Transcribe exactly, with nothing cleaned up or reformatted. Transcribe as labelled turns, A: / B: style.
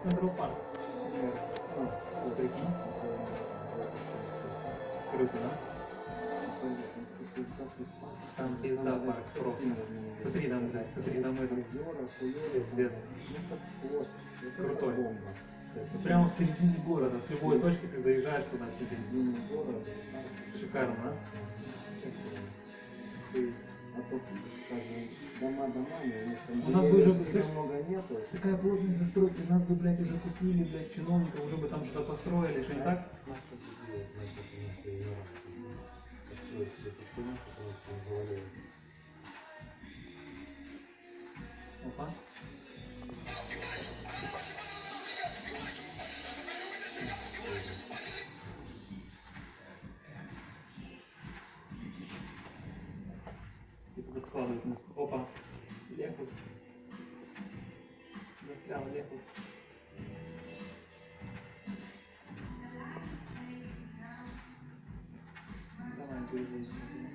A: Центропарк. Ну, прикинь. Круто, да? Там пизда парк просто. Смотри там, блядь, смотри там это. Пиздец. Крутой. Прямо в середине города, с любой точки ты заезжаешь туда. Шикарно, а?
B: А то, скажем, дома домами,
A: у нас бы уже
B: много нету.
A: такая плотность застройки, нас бы, блядь, уже купили, блядь, чиновников, уже бы там что-то построили, что не так? Опа. Типа подкладывают нас. Опа. Лехус. Застрял Лехус. Давай, держи.